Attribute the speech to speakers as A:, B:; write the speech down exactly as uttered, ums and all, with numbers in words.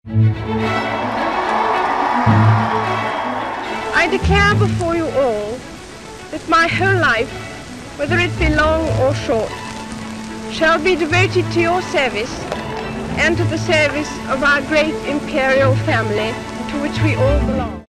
A: I declare before you all that my whole life, whether it be long or short, shall be devoted to your service and to the service of our great imperial family to which we all belong.